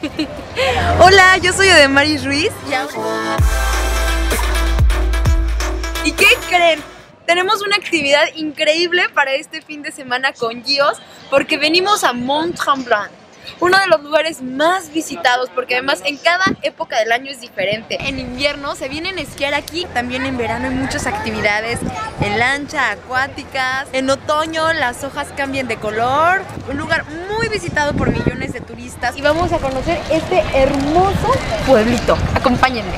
Hola, yo soy Odemaris Ruiz. ¿Y qué creen? Tenemos una actividad increíble para este fin de semana con Gios, porque venimos a Mont Tremblant, uno de los lugares más visitados, porque además en cada época del año es diferente. En invierno se vienen a esquiar aquí, también en verano hay muchas actividades en lancha, acuáticas. En otoño las hojas cambian de color, un lugar muy visitado por millones de turistas. Y vamos a conocer este hermoso pueblito. Acompáñenme.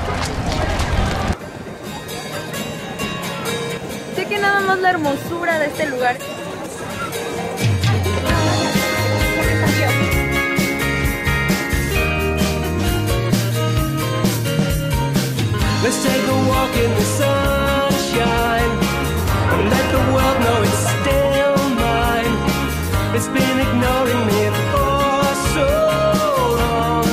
Chequen nada más la hermosura de este lugar. Let's take a walk in the sunshine and let the world know it's still mine. It's been ignoring me for so long.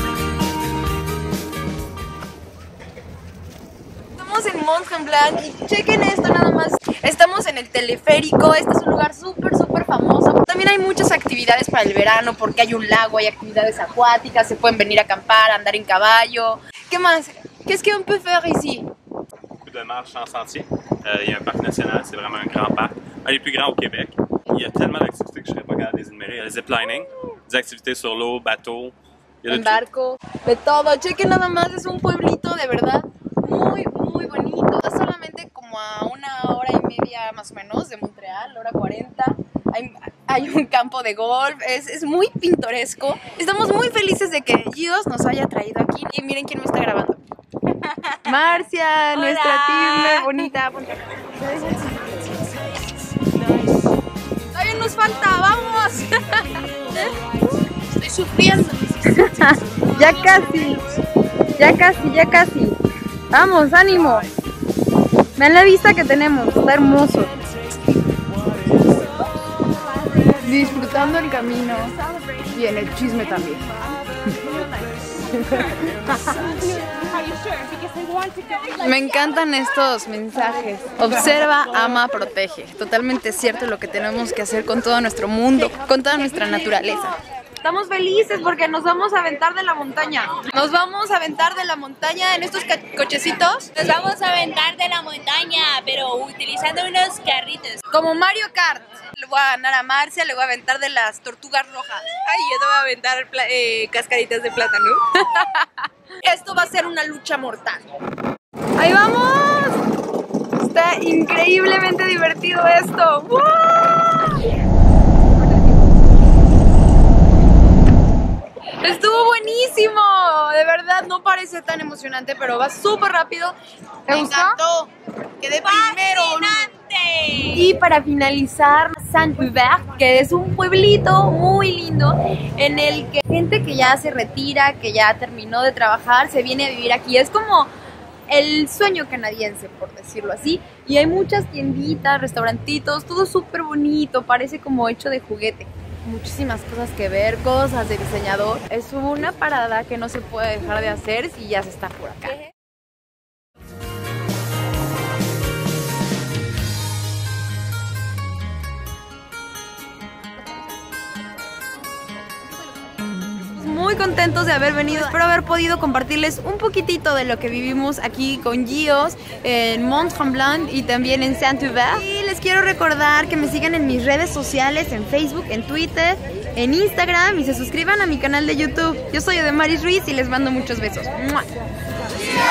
Estamos en Mont Tremblant y chequen esto nada más. Estamos en el teleférico, este es un lugar súper famoso. También hay muchas actividades para el verano porque hay un lago, hay actividades acuáticas, se pueden venir a acampar, andar en caballo. ¿Qué más? Qu'est-ce qu'on peut faire ici? Beaucoup de marches en sentier. Il y a un parc national, c'est vraiment un grand parc. Un des plus grands au Québec. Il y a tellement d'activités que je ne serais pas capable de les énumérer. Il y a le ziplining, des activités sur l'eau, bateau. En barco, de todo. Chequen nada más, es un pueblito de verdad muy bonito. Está solamente como a 1 hora y media más o menos de Montreal, 1:40. Hay un campo de golf, es muy pintoresco. Estamos muy felices de que Gios nos haya traído aquí. Y miren quién me está grabando. Marcia, nuestra team bonita. Todavía nos falta, ¡vamos! Estoy sufriendo. Ya casi. Vamos, ánimo. Vean la vista que tenemos, está hermoso. Disfrutando el camino y en el chisme también. Me encantan estos mensajes. Observa, ama, protege. Totalmente cierto lo que tenemos que hacer con todo nuestro mundo, con toda nuestra naturaleza. Estamos felices porque nos vamos a aventar de la montaña. Nos vamos a aventar de la montaña en estos cochecitos. Nos vamos a aventar de la montaña, pero utilizando unos carritos. Como Mario Kart. Le voy a ganar a Marcia, le voy a aventar de las tortugas rojas. Ay, yo te voy a aventar cascaritas de plátano. Esto va a ser una lucha mortal. ¡Ahí vamos! Está increíblemente divertido esto. ¡Wow! Estuvo buenísimo, de verdad no parece tan emocionante, pero va súper rápido. Me encantó, quedé primero. Y para finalizar, Saint-Hubert, que es un pueblito muy lindo en el que gente que ya se retira, que ya terminó de trabajar, se viene a vivir aquí. Es como el sueño canadiense, por decirlo así. Y hay muchas tienditas, restaurantitos, todo súper bonito, parece como hecho de juguete. Muchísimas cosas que ver, cosas de diseñador. Es una parada que no se puede dejar de hacer si ya se está por acá. Muy contentos de haber venido, espero haber podido compartirles un poquitito de lo que vivimos aquí con Gios en Mont Tremblant y también en Saint-Hubert. Y les quiero recordar que me sigan en mis redes sociales, en Facebook, en Twitter, en Instagram y se suscriban a mi canal de YouTube. Yo soy Odemaris Ruiz y les mando muchos besos. ¡Mua!